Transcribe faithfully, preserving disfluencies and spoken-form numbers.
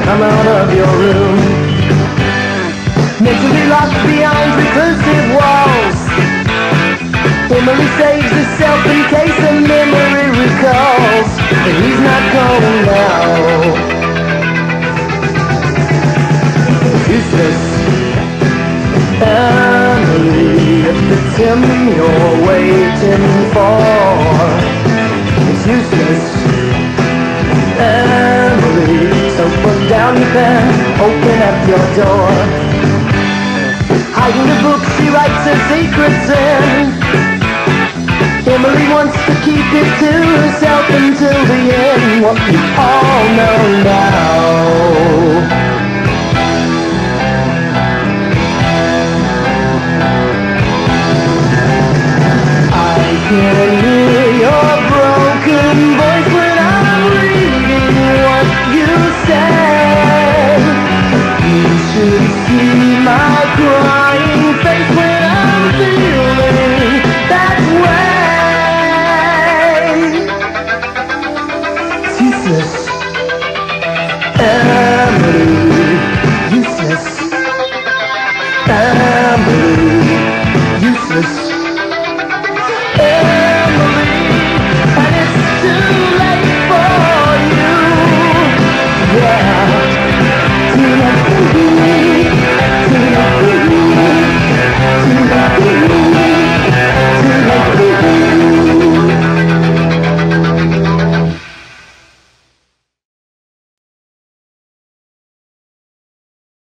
come out of your room. Mentally locked behind reclusive walls, Emily saves herself in case a memory recalls that he's not calling now. It's useless, Emily, if it's him you're waiting for. It's useless, Emily, so put down your pen, open up your door. Hiding the book she writes her secrets in, Emily wants to keep it to herself until the end. What you all know now.